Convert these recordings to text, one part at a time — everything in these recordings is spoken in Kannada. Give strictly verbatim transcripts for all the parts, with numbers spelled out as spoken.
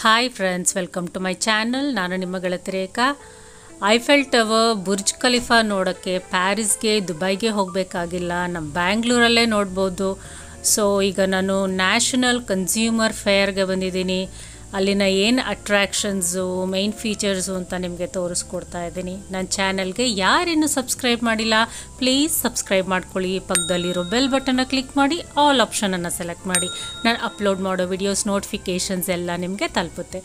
Hi friends, welcome to my channel. ನಾನು ನಿಮ್ಮ ಗೆಳತಿ Rekha. Eiffel Tower, Burj Khalifa ನೋಡೋಕ್ಕೆ ಪ್ಯಾರಿಸ್ಗೆ, ದುಬೈಗೆ ಹೋಗಬೇಕಾಗಿಲ್ಲ, ನಮ್ಮ ಬ್ಯಾಂಗ್ಳೂರಲ್ಲೇ ನೋಡ್ಬೋದು. ಸೊ ಈಗ ನಾನು ನ್ಯಾಷನಲ್ ಕನ್ಸ್ಯೂಮರ್ ಫೇರ್ಗೆ ಬಂದಿದ್ದೀನಿ. ಅಲ್ಲಿನ ಏನು ಅಟ್ರ್ಯಾಕ್ಷನ್ಸು, ಮೇನ್ ಫೀಚರ್ಸು ಅಂತ ನಿಮಗೆ ತೋರಿಸ್ಕೊಡ್ತಾ ಇದ್ದೀನಿ. ನನ್ನ ಚಾನಲ್ಗೆ ಯಾರೇನು ಸಬ್ಸ್ಕ್ರೈಬ್ ಮಾಡಿಲ್ಲ, ಪ್ಲೀಸ್ ಸಬ್ಸ್ಕ್ರೈಬ್ ಮಾಡ್ಕೊಳ್ಳಿ. ಪಕ್ಕದಲ್ಲಿರೋ ಬೆಲ್ ಬಟನ್ನ ಕ್ಲಿಕ್ ಮಾಡಿ ಆಲ್ ಆಪ್ಷನನ್ನು ಸೆಲೆಕ್ಟ್ ಮಾಡಿ. ನಾನು ಅಪ್ಲೋಡ್ ಮಾಡೋ ವಿಡಿಯೋಸ್ ನೋಟಿಫಿಕೇಷನ್ಸ್ ಎಲ್ಲ ನಿಮಗೆ ತಲುಪುತ್ತೆ.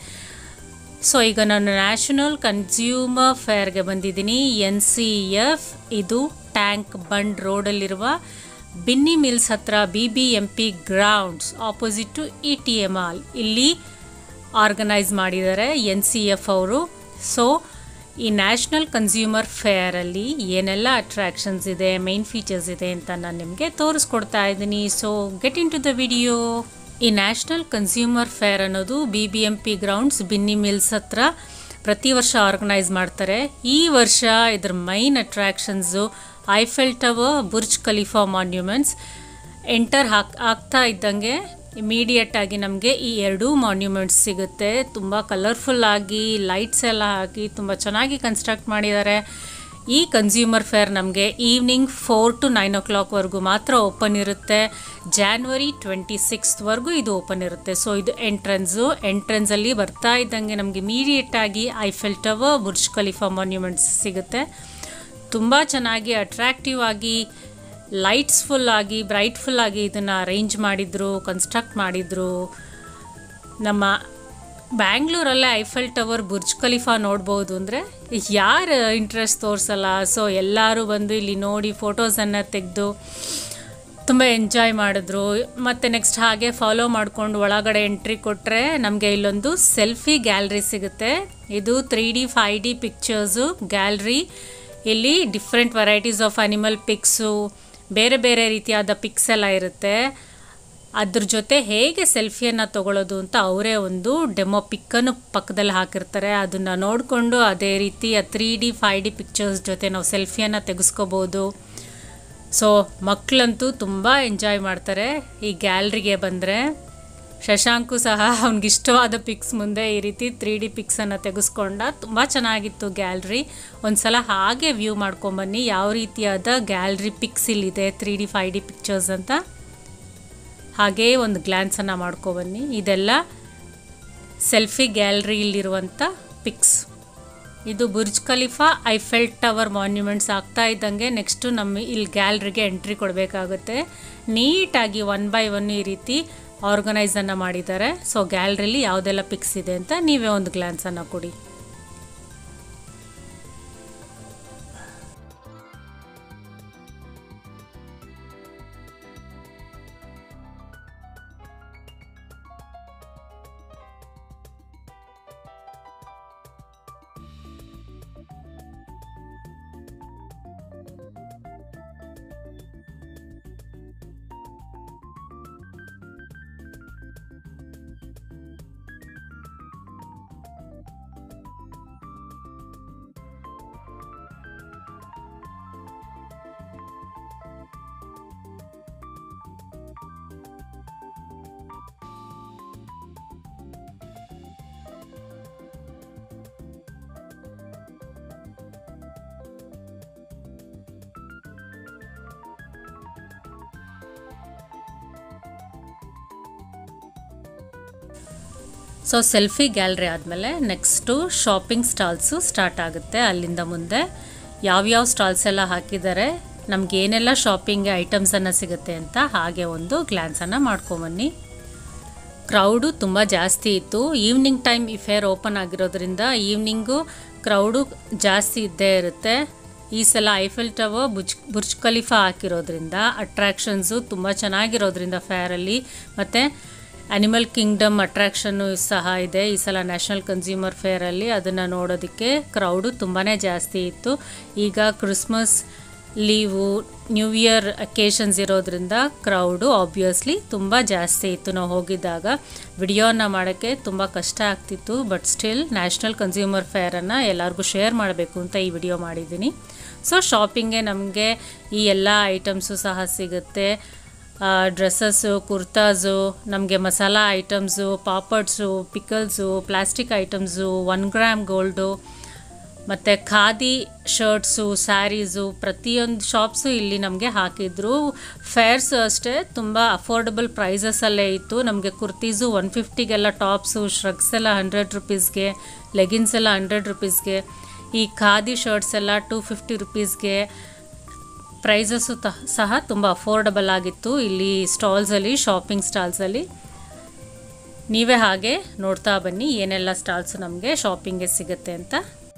ಸೊ ಈಗ ನಾನು ನ್ಯಾಷನಲ್ ಕನ್ಸ್ಯೂಮರ್ ಫೇರ್ಗೆ ಬಂದಿದ್ದೀನಿ. ಎನ್ ಸಿ ಎಫ್, ಇದು ಟ್ಯಾಂಕ್ ಬಂಡ್ ರೋಡಲ್ಲಿರುವ ಬಿನ್ನಿ ಮಿಲ್ಸ್ ಹತ್ರ B B M P grounds opposite to E T A mall, ಇಲ್ಲಿ ಆರ್ಗನೈಸ್ ಮಾಡಿದ್ದಾರೆ ಎನ್ ಸಿ ಎಫ್ ಅವರು. ಸೊ ಈ ನ್ಯಾಷನಲ್ ಕನ್ಸ್ಯೂಮರ್ ಫೇರಲ್ಲಿ ಏನೆಲ್ಲ ಅಟ್ರ್ಯಾಕ್ಷನ್ಸ್ ಇದೆ, ಮೇನ್ ಫೀಚರ್ಸ್ ಇದೆ ಅಂತ ನಾನು ನಿಮಗೆ ತೋರಿಸ್ಕೊಡ್ತಾ ಇದ್ದೀನಿ. So get into the video. ಈ ನ್ಯಾಷನಲ್ ಕನ್ಸ್ಯೂಮರ್ ಫೇರ್ ಅನ್ನೋದು B B M P grounds Binny Mills ಹತ್ರ ಪ್ರತಿ ವರ್ಷ ಆರ್ಗನೈಸ್ ಮಾಡ್ತಾರೆ. ಈ ವರ್ಷ ಇದ್ರ main attractions Eiffel Tower, Burj Khalifa monuments. Enter ಹಾಕ್ ಆಗ್ತಾ ಇದ್ದಂಗೆ ಇಮಿಡಿಯೇಟ್ ಆಗಿ ನಮಗೆ ಈ ಎರಡೂ ಮಾನ್ಯುಮೆಂಟ್ಸ್ ಸಿಗುತ್ತೆ. ತುಂಬ ಕಲರ್ಫುಲ್ ಆಗಿ ಲೈಟ್ಸ್ ಎಲ್ಲ ಹಾಕಿ ತುಂಬ ಚೆನ್ನಾಗಿ ಕನ್ಸ್ಟ್ರಕ್ಟ್ ಮಾಡಿದ್ದಾರೆ. ಈ ಕನ್ಸ್ಯೂಮರ್ ಫೇರ್ ನಮಗೆ ಈವ್ನಿಂಗ್ ಫೋರ್ ಟು ನೈನ್ ಓ ಕ್ಲಾಕ್ವರೆಗೂ ಮಾತ್ರ ಓಪನ್ ಇರುತ್ತೆ. ಜಾನ್ವರಿ ಟ್ವೆಂಟಿ ಸಿಕ್ಸ್ತ್ವರೆಗೂ ಇದು ಓಪನ್ ಇರುತ್ತೆ. ಸೊ ಇದು ಎಂಟ್ರೆನ್ಸು. ಎಂಟ್ರೆನ್ಸಲ್ಲಿ ಬರ್ತಾ ಇದ್ದಂಗೆ ನಮಗೆ ಇಮಿಡಿಯೇಟಾಗಿ Eiffel Tower, Burj Khalifa monuments ಸಿಗುತ್ತೆ. ತುಂಬ ಚೆನ್ನಾಗಿ ಅಟ್ರ್ಯಾಕ್ಟಿವ್ ಆಗಿ, ಲೈಟ್ಸ್ಫುಲ್ ಆಗಿ, ಬ್ರೈಟ್ಫುಲ್ ಆಗಿ ಇದನ್ನು ಅರೇಂಜ್ ಮಾಡಿದರು, ಕನ್ಸ್ಟ್ರಕ್ಟ್ ಮಾಡಿದರು. ನಮ್ಮ ಬ್ಯಾಂಗ್ಳೂರಲ್ಲೇ ಐಫೆಲ್ ಟವರ್, ಬುರ್ಜ್ ಖಲೀಫಾ ನೋಡ್ಬೋದು ಅಂದರೆ ಯಾರು ಇಂಟ್ರೆಸ್ಟ್ ತೋರಿಸಲ್ಲ. ಸೊ ಎಲ್ಲರೂ ಬಂದು ಇಲ್ಲಿ ನೋಡಿ ಫೋಟೋಸನ್ನು ತೆಗೆದು ತುಂಬ ಎಂಜಾಯ್ ಮಾಡಿದ್ರು. ಮತ್ತು ನೆಕ್ಸ್ಟ್ ಹಾಗೆ ಫಾಲೋ ಮಾಡಿಕೊಂಡು ಒಳಗಡೆ ಎಂಟ್ರಿ ಕೊಟ್ಟರೆ ನಮಗೆ ಇಲ್ಲೊಂದು ಸೆಲ್ಫಿ ಗ್ಯಾಲರಿ ಸಿಗುತ್ತೆ. ಇದು three D five D pictures gallery. ಇಲ್ಲಿ different varieties of animal pics, ಬೇರೆ ಬೇರೆ ರೀತಿಯಾದ ಪಿಕ್ಸ್ ಎಲ್ಲ ಇರುತ್ತೆ. ಅದ್ರ ಜೊತೆ ಹೇಗೆ ಸೆಲ್ಫಿಯನ್ನು ತೊಗೊಳ್ಳೋದು ಅಂತ ಅವರೇ ಒಂದು ಡೆಮೋ ಪಿಕ್ಕನ್ನು ಪಕ್ಕದಲ್ಲಿ ಹಾಕಿರ್ತಾರೆ. ಅದನ್ನು ನೋಡಿಕೊಂಡು ಅದೇ ರೀತಿ ಆ three D five D pictures ಜೊತೆ ನಾವು ಸೆಲ್ಫಿಯನ್ನು ತೆಗೆಸ್ಕೋಬೋದು. ಸೊ ಮಕ್ಕಳಂತೂ ತುಂಬ ಎಂಜಾಯ್ ಮಾಡ್ತಾರೆ ಈ ಗ್ಯಾಲ್ರಿಗೆ ಬಂದರೆ. ಶಶಾಂಕು ಸಹ ಅವ್ನಿಗಿಷ್ಟವಾದ ಪಿಕ್ಸ್ ಮುಂದೆ ಈ ರೀತಿ ತ್ರೀ ಡಿ ಪಿಕ್ಸನ್ನು ತೆಗೆಸ್ಕೊಂಡ. ತುಂಬ ಚೆನ್ನಾಗಿತ್ತು ಗ್ಯಾಲ್ರಿ. ಒಂದು ಸಲ ಹಾಗೆ ವ್ಯೂ ಮಾಡ್ಕೊಂಬನ್ನಿ ಯಾವ ರೀತಿಯಾದ ಗ್ಯಾಲ್ರಿ ಪಿಕ್ಸ್ ಇಲ್ಲಿದೆ, three D five D pictures ಅಂತ. ಹಾಗೇ ಒಂದು ಗ್ಲ್ಯಾನ್ಸನ್ನು ಮಾಡ್ಕೊಬನ್ನಿ. ಇದೆಲ್ಲ ಸೆಲ್ಫಿ ಗ್ಯಾಲರಿಯಲ್ಲಿರುವಂಥ ಪಿಕ್ಸ್. ಇದು Burj Khalifa, Eiffel Tower monuments ಆಗ್ತಾ ಇದ್ದಂಗೆ ನೆಕ್ಸ್ಟು ನಮ್ಮ ಇಲ್ಲಿ ಗ್ಯಾಲ್ರಿಗೆ ಎಂಟ್ರಿ ಕೊಡಬೇಕಾಗುತ್ತೆ. ನೀಟಾಗಿ ಒನ್ ಬೈ ಒನ್ ಈ ರೀತಿ ಆರ್ಗನೈಸನ್ನು ಮಾಡಿದ್ದಾರೆ. ಸೊ ಗ್ಯಾಲರಿಲಿ ಯಾವುದೆಲ್ಲ ಪಿಕ್ಸ್ ಇದೆ ಅಂತ ನೀವೇ ಒಂದು ಗ್ಲ್ಯಾನ್ಸನ್ನು ಕೊಡಿ. ಸೊ ಸೆಲ್ಫಿ ಗ್ಯಾಲರಿ ಆದಮೇಲೆ ನೆಕ್ಸ್ಟು ಶಾಪಿಂಗ್ ಸ್ಟಾಲ್ಸು ಸ್ಟಾರ್ಟ್ ಆಗುತ್ತೆ. ಅಲ್ಲಿಂದ ಮುಂದೆ ಯಾವ್ಯಾವ ಸ್ಟಾಲ್ಸ್ ಎಲ್ಲ ಹಾಕಿದ್ದಾರೆ, ನಮ್ಗೆ ಏನೆಲ್ಲ ಶಾಪಿಂಗ್ ಐಟಮ್ಸನ್ನು ಸಿಗುತ್ತೆ ಅಂತ ಹಾಗೆ ಒಂದು ಗ್ಲ್ಯಾನ್ಸನ್ನು ಮಾಡ್ಕೊಂಬನ್ನಿ. ಕ್ರೌಡು ತುಂಬ ಜಾಸ್ತಿ ಇತ್ತು. ಈವ್ನಿಂಗ್ ಟೈಮ್ ಈ ಫೇರ್ ಓಪನ್ ಆಗಿರೋದ್ರಿಂದ ಈವ್ನಿಂಗು ಕ್ರೌಡು ಜಾಸ್ತಿ ಇದ್ದೇ ಇರುತ್ತೆ. ಈ ಸಲ Eiffel Tower, Burj Burj Khalifa ಹಾಕಿರೋದ್ರಿಂದ ಅಟ್ರ್ಯಾಕ್ಷನ್ಸು ತುಂಬ ಚೆನ್ನಾಗಿರೋದ್ರಿಂದ ಫೇರಲ್ಲಿ, ಮತ್ತು ಅನಿಮಲ್ ಕಿಂಗ್ಡಮ್ ಅಟ್ರ್ಯಾಕ್ಷನ್ನು ಸಹ ಇದೆ ಈ ಸಲ ನ್ಯಾಷನಲ್ ಕನ್ಸ್ಯೂಮರ್ ಫೇರಲ್ಲಿ. ಅದನ್ನು ನೋಡೋದಕ್ಕೆ ಕ್ರೌಡು ತುಂಬಾ ಜಾಸ್ತಿ ಇತ್ತು. ಈಗ Christmas leave, new year occasions ಇರೋದ್ರಿಂದ ಕ್ರೌಡು ಆಬ್ವಿಯಸ್ಲಿ ತುಂಬ ಜಾಸ್ತಿ ಇತ್ತು. ನಾವು ಹೋಗಿದ್ದಾಗ ವಿಡಿಯೋನ ಮಾಡೋಕ್ಕೆ ತುಂಬ ಕಷ್ಟ ಆಗ್ತಿತ್ತು. ಬಟ್ ಸ್ಟಿಲ್ ನ್ಯಾಷನಲ್ ಕನ್ಸ್ಯೂಮರ್ ಫೇರನ್ನು ಎಲ್ಲರಿಗೂ ಶೇರ್ ಮಾಡಬೇಕು ಅಂತ ಈ ವಿಡಿಯೋ ಮಾಡಿದ್ದೀನಿ. ಸೊ ಶಾಪಿಂಗ್ಗೆ ನಮಗೆ ಈ ಎಲ್ಲ ಐಟಮ್ಸು ಸಹ ಸಿಗುತ್ತೆ. ಡ್ರೆಸ್ಸಸ್ಸು, ಕುರ್ತಾಸು, ನಮಗೆ masala items, papads, pickles, plastic items, one gram gold ಮತ್ತು ಖಾದಿ ಶರ್ಟ್ಸು, ಸ್ಯಾರೀಸು, ಪ್ರತಿಯೊಂದು ಶಾಪ್ಸು ಇಲ್ಲಿ ನಮಗೆ ಹಾಕಿದ್ರು. ಫೇರ್ಸು ಅಷ್ಟೇ ತುಂಬ ಅಫೋರ್ಡಬಲ್ ಪ್ರೈಸಸಲ್ಲೇ ಇತ್ತು. ನಮಗೆ ಕುರ್ತೀಸು ಒನ್ ಫಿಫ್ಟಿಗೆಲ್ಲ, ಟಾಪ್ಸು ಶ್ರಗ್ಸ್ ಎಲ್ಲ ಹಂಡ್ರೆಡ್ ರುಪೀಸ್ಗೆ, ಲೆಗಿನ್ಸ್ ಎಲ್ಲ ಹಂಡ್ರೆಡ್ ರುಪೀಸ್ಗೆ, ಈ ಖಾದಿ ಶರ್ಟ್ಸ್ ಎಲ್ಲ ಟೂ ಫಿಫ್ಟಿ ರುಪೀಸ್ಗೆ. ಪ್ರೈಸಸ್ಸು ತ ಸಹ ತುಂಬ ಅಫೋರ್ಡಬಲ್ ಆಗಿತ್ತು ಇಲ್ಲಿ ಸ್ಟಾಲ್ಸಲ್ಲಿ, ಶಾಪಿಂಗ್ ಸ್ಟಾಲ್ಸಲ್ಲಿ. ನೀವೇ ಹಾಗೆ ನೋಡ್ತಾ ಬನ್ನಿ ಏನೆಲ್ಲ ಸ್ಟಾಲ್ಸು ನಮಗೆ ಶಾಪಿಂಗ್ಗೆ ಸಿಗುತ್ತೆ ಅಂತ.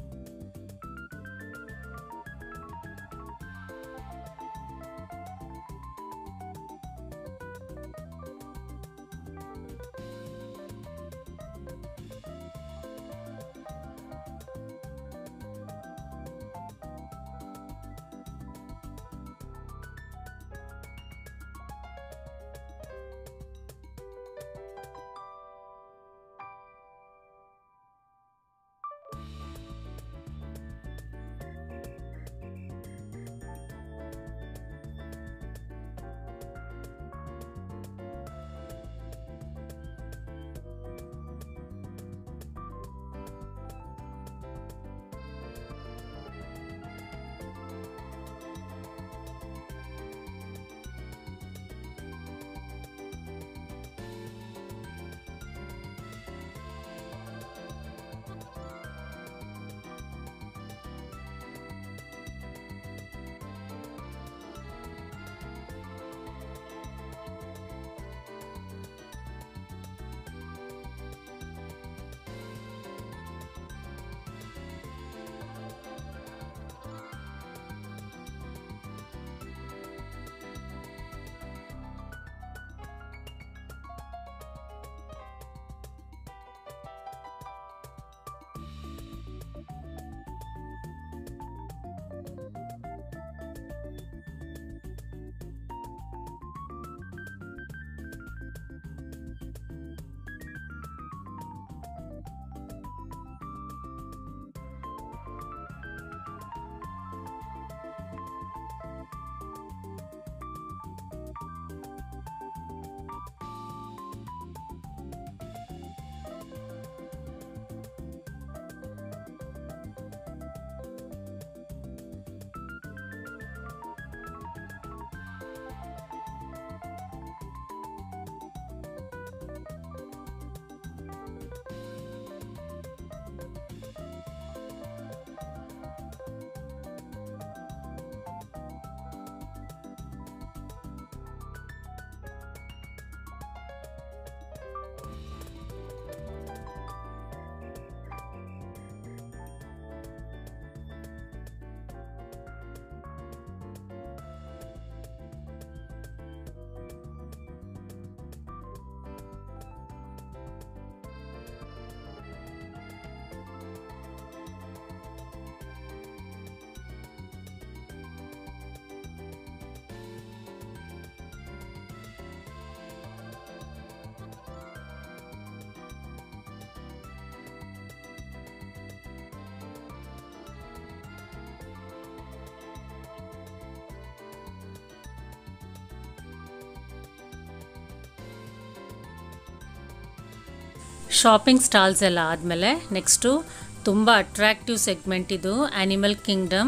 ಶಾಪಿಂಗ್ ಸ್ಟಾಲ್ಸ್ ಎಲ್ಲ ಆದಮೇಲೆ ನೆಕ್ಸ್ಟು ತುಂಬ ಅಟ್ರಾಕ್ಟಿವ್ ಸೆಗ್ಮೆಂಟ್ ಇದು ಆ್ಯನಿಮಲ್ ಕಿಂಗ್ಡಮ್.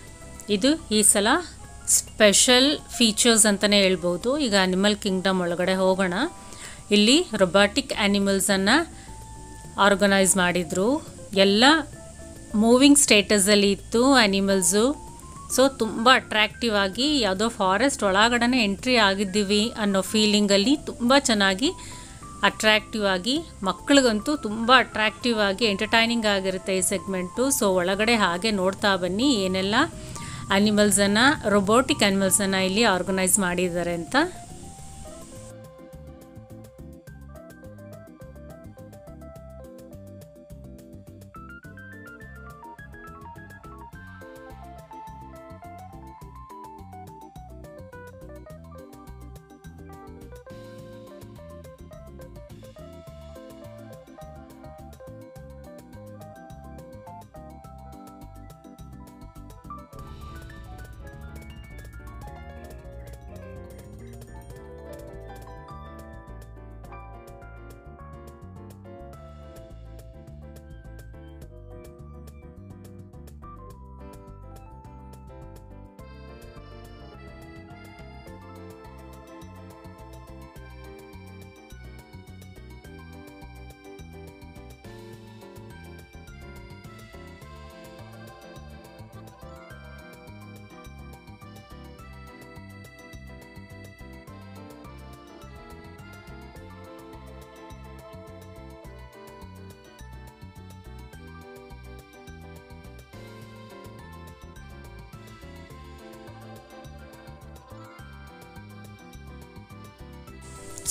ಇದು ಈ ಸಲ ಸ್ಪೆಷಲ್ ಫೀಚರ್ಸ್ ಅಂತಲೇ ಹೇಳ್ಬೋದು. ಈಗ ಆ್ಯನಿಮಲ್ ಕಿಂಗ್ಡಮ್ ಒಳಗಡೆ ಹೋಗೋಣ. ಇಲ್ಲಿ ರೊಬಾಟಿಕ್ ಆ್ಯನಿಮಲ್ಸನ್ನು ಆರ್ಗನೈಸ್ ಮಾಡಿದರು. ಎಲ್ಲ ಮೂವಿಂಗ್ ಸ್ಟೇಟಸಲ್ಲಿ ಇತ್ತು ಆ್ಯನಿಮಲ್ಸು. ಸೊ ತುಂಬ ಅಟ್ರಾಕ್ಟಿವ್ ಆಗಿ ಯಾವುದೋ ಫಾರೆಸ್ಟ್ ಒಳಗಡೆ ಎಂಟ್ರಿ ಆಗಿದ್ದೀವಿ ಅನ್ನೋ ಫೀಲಿಂಗಲ್ಲಿ ತುಂಬ ಚೆನ್ನಾಗಿ ಅಟ್ರಾಕ್ಟಿವ್ ಆಗಿ, ಮಕ್ಕಳಿಗಂತೂ ತುಂಬ ಅಟ್ರಾಕ್ಟಿವ್ ಆಗಿ ಎಂಟರ್ಟೈನಿಂಗ್ ಆಗಿರುತ್ತೆ ಈ ಸೆಗ್ಮೆಂಟು. ಸೊ ಒಳಗಡೆ ಹಾಗೆ ನೋಡ್ತಾ ಬನ್ನಿ ಏನೆಲ್ಲ ಆ್ಯನಿಮಲ್ಸನ್ನು, ರೊಬೋಟಿಕ್ ಆ್ಯನಿಮಲ್ಸನ್ನು ಇಲ್ಲಿ ಆರ್ಗನೈಸ್ ಮಾಡಿದ್ದಾರೆ ಅಂತ.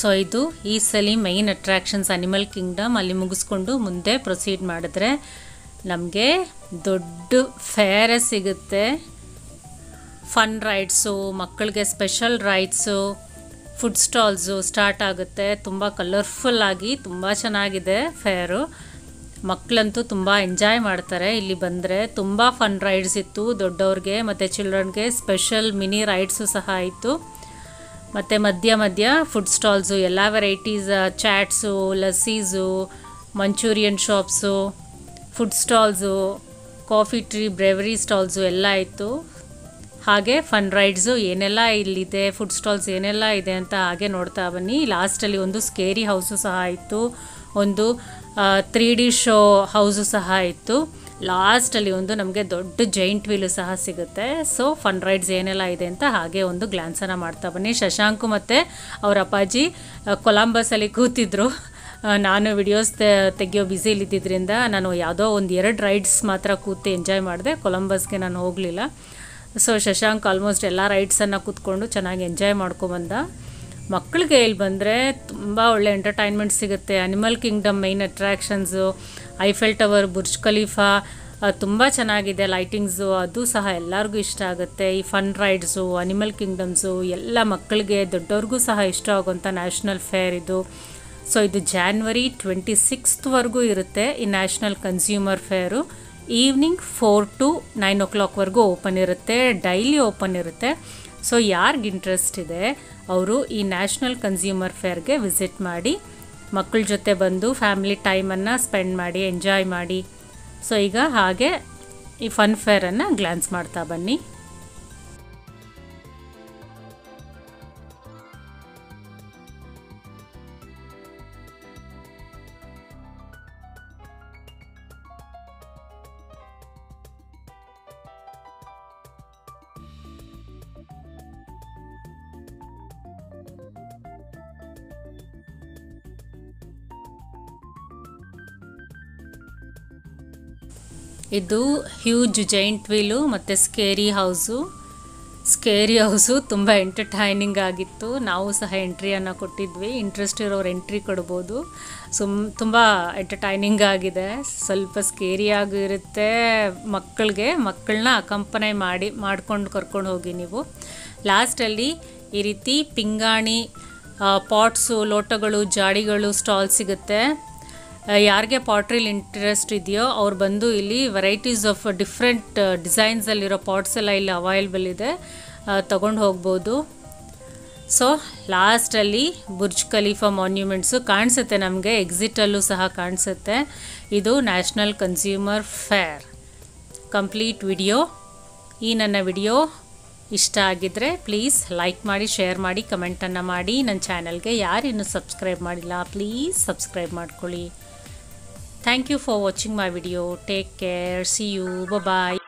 ಸೊ ಇದು ಈ ಸಲ ಮೈನ್ ಅಟ್ರಾಕ್ಷನ್ಸ್ ಅನಿಮಲ್ ಕಿಂಗ್ಡಮ್. ಅಲ್ಲಿ ಮುಗಿಸ್ಕೊಂಡು ಮುಂದೆ ಪ್ರೊಸೀಡ್ ಮಾಡಿದ್ರೆ ನಮಗೆ ದೊಡ್ಡ ಫೇರೇ ಸಿಗುತ್ತೆ. ಫನ್ ರೈಡ್ಸು, ಮಕ್ಕಳಿಗೆ special rides, food stalls start ಆಗುತ್ತೆ. ತುಂಬ ಕಲರ್ಫುಲ್ಲಾಗಿ ತುಂಬ ಚೆನ್ನಾಗಿದೆ ಫೇರು. ಮಕ್ಕಳಂತೂ ತುಂಬ ಎಂಜಾಯ್ ಮಾಡ್ತಾರೆ ಇಲ್ಲಿ ಬಂದರೆ. ತುಂಬ ಫನ್ ರೈಡ್ಸ್ ಇತ್ತು ದೊಡ್ಡವ್ರಿಗೆ ಮತ್ತು ಚಿಲ್ಡ್ರನ್ಗೆ. ಸ್ಪೆಷಲ್ ಮಿನಿ ರೈಡ್ಸು ಸಹ ಇತ್ತು. ಮತ್ತು ಮಧ್ಯ ಮಧ್ಯ ಫುಡ್ ಸ್ಟಾಲ್ಸು, ಎಲ್ಲ varieties chaats, lassis, Manchurian shops, food stalls, coffee tree, brewery stalls ಎಲ್ಲ ಇತ್ತು. ಹಾಗೆ ಫನ್ ರೈಡ್ಸು ಏನೆಲ್ಲ ಇಲ್ಲಿದೆ, ಫುಡ್ ಸ್ಟಾಲ್ಸ್ ಏನೆಲ್ಲ ಇದೆ ಅಂತ ಹಾಗೆ ನೋಡ್ತಾ ಬನ್ನಿ. ಲಾಸ್ಟಲ್ಲಿ ಒಂದು ಸ್ಕೇರಿ ಹೌಸು ಸಹ ಇತ್ತು, ಒಂದು ತ್ರೀ ಡಿ ಶೋ ಹೌಸು ಸಹ ಇತ್ತು. ಲಾಸ್ಟಲ್ಲಿ ಒಂದು ನಮಗೆ ದೊಡ್ಡ ಜೈಂಟ್ ವೀಲು ಸಹ ಸಿಗುತ್ತೆ. ಸೊ ಫನ್ ರೈಡ್ಸ್ ಏನೆಲ್ಲ ಇದೆ ಅಂತ ಹಾಗೆ ಒಂದು ಗ್ಲಾನ್ಸನ್ನು ಮಾಡ್ತಾ ಬನ್ನಿ. ಶಶಾಂಕು ಮತ್ತು ಅವ್ರ ಅಪ್ಪಾಜಿ ಕೊಲಂಬಸಲ್ಲಿ ಕೂತಿದ್ರು. ನಾನು ವಿಡಿಯೋಸ್ ತೆಗಿಯೋ ಬ್ಯುಸಿಲಿದ್ದಿದ್ದರಿಂದ ನಾನು ಯಾವುದೋ ಒಂದು ಎರಡು ರೈಡ್ಸ್ ಮಾತ್ರ ಕೂತು ಎಂಜಾಯ್ ಮಾಡಿದೆ. ಕೊಲಂಬಸ್ಗೆ ನಾನು ಹೋಗಲಿಲ್ಲ. ಸೊ ಶಶಾಂಕ್ ಆಲ್ಮೋಸ್ಟ್ ಎಲ್ಲ ರೈಡ್ಸನ್ನು ಕೂತ್ಕೊಂಡು ಚೆನ್ನಾಗಿ ಎಂಜಾಯ್ ಮಾಡ್ಕೊಬಂದ. ಮಕ್ಕಳಿಗೆ ಇಲ್ಲಿ ಬಂದರೆ ತುಂಬ ಒಳ್ಳೆ ಎಂಟರ್ಟೈನ್ಮೆಂಟ್ ಸಿಗುತ್ತೆ. Animal kingdom main attractions, Eiffel Tower, Burj Khalifa ತುಂಬ ಚೆನ್ನಾಗಿದೆ. ಲೈಟಿಂಗ್ಸು ಅದು ಸಹ ಎಲ್ಲರಿಗೂ ಇಷ್ಟ ಆಗುತ್ತೆ. ಈ ಫನ್ ರೈಡ್ಸು, ಅನಿಮಲ್ ಕಿಂಗ್ಡಮ್ಸು ಎಲ್ಲ ಮಕ್ಕಳಿಗೆ ದೊಡ್ಡವ್ರಿಗೂ ಸಹ ಇಷ್ಟ ಆಗುವಂಥ ನ್ಯಾಷನಲ್ ಫೇರ್ ಇದು. ಸೊ ಇದು ಜಾನ್ವರಿ ಟ್ವೆಂಟಿ ಸಿಕ್ಸ್ತ್ವರೆಗೂ ಇರುತ್ತೆ ಈ national consumer fair. Evening four to nine ಓ ಕ್ಲಾಕ್ವರೆಗೂ ಓಪನ್ ಇರುತ್ತೆ, ಡೈಲಿ ಓಪನ್ ಇರುತ್ತೆ. ಸೊ ಯಾರಿಗೆ ಇಂಟ್ರೆಸ್ಟ್ ಇದೆ ಅವರು ಈ ನ್ಯಾಷನಲ್ ಕನ್ಸ್ಯೂಮರ್ ಫೇರ್ಗೆ ವಿಸಿಟ್ ಮಾಡಿ, ಮಕ್ಕಳ ಜೊತೆ ಬಂದು ಫ್ಯಾಮಿಲಿ ಟೈಮನ್ನು ಸ್ಪೆಂಡ್ ಮಾಡಿ, ಎಂಜಾಯ್ ಮಾಡಿ. ಸೊ ಈಗ ಹಾಗೆ ಈ ಫನ್ ಫೇರನ್ನು ಗ್ಲಾನ್ಸ್ ಮಾಡ್ತಾ ಬನ್ನಿ. ಇದು ಹ್ಯೂಜ್ ಜೈಂಟ್ ವೀಲು ಮತ್ತು ಸ್ಕೇರಿ ಹೌಸು. ಸ್ಕೇರಿ ಹೌಸು ತುಂಬ ಎಂಟರ್ಟೈನಿಂಗ್ ಆಗಿತ್ತು. ನಾವು ಸಹ ಎಂಟ್ರಿಯನ್ನು ಕೊಟ್ಟಿದ್ವಿ. ಇಂಟ್ರೆಸ್ಟ್ ಇರೋರು ಎಂಟ್ರಿ ಕೊಡ್ಬೋದು. ಸುಮ್ ತುಂಬ ಎಂಟರ್ಟೈನಿಂಗ್ ಆಗಿದೆ. ಸ್ವಲ್ಪ ಸ್ಕೇರಿಯಾಗೂ ಇರುತ್ತೆ. ಮಕ್ಕಳಿಗೆ ಮಕ್ಕಳನ್ನ ಅಕಂಪನೆ ಮಾಡಿ ಮಾಡ್ಕೊಂಡು ಕರ್ಕೊಂಡು ಹೋಗಿ ನೀವು. ಲಾಸ್ಟಲ್ಲಿ ಈ ರೀತಿ ಪಿಂಗಾಣಿ, ಪಾಟ್ಸು, ಲೋಟಗಳು, ಜಾಡಿಗಳು ಸ್ಟಾಲ್ ಸಿಗುತ್ತೆ. ಯಾರಿಗೆ ಪಾಟ್ರಿಲಿ ಇಂಟ್ರೆಸ್ಟ್ ಇದೆಯೋ ಅವ್ರು ಬಂದು ಇಲ್ಲಿ ವೆರೈಟೀಸ್ ಆಫ್ ಡಿಫ್ರೆಂಟ್ ಡಿಸೈನ್ಸಲ್ಲಿರೋ ಪಾಟ್ಸ್ ಎಲ್ಲ ಇಲ್ಲಿ ಅವೈಲೇಬಲ್ ಇದೆ, ತಗೊಂಡು ಹೋಗ್ಬೋದು. ಸೊ ಲಾಸ್ಟಲ್ಲಿ ಬುರ್ಜ್ ಖಲೀಫಾ ಮಾನ್ಯುಮೆಂಟ್ಸು ಕಾಣಿಸುತ್ತೆ ನಮಗೆ, ಎಕ್ಸಿಟಲ್ಲೂ ಸಹ ಕಾಣಿಸುತ್ತೆ. ಇದು national consumer fair complete video. ಈ ನನ್ನ ವಿಡಿಯೋ ಇಷ್ಟ ಆಗಿದ್ದರೆ ಪ್ಲೀಸ್ ಲೈಕ್ ಮಾಡಿ, ಶೇರ್ ಮಾಡಿ, ಕಮೆಂಟನ್ನು ಮಾಡಿ. ನನ್ನ ಚಾನಲ್ಗೆ ಯಾರಿನ್ನೂ ಸಬ್ಸ್ಕ್ರೈಬ್ ಮಾಡಿಲ್ಲ ಪ್ಲೀಸ್ ಸಬ್ಸ್ಕ್ರೈಬ್ ಮಾಡ್ಕೊಳ್ಳಿ. Thank you for watching my video. Take care. See you. Bye bye.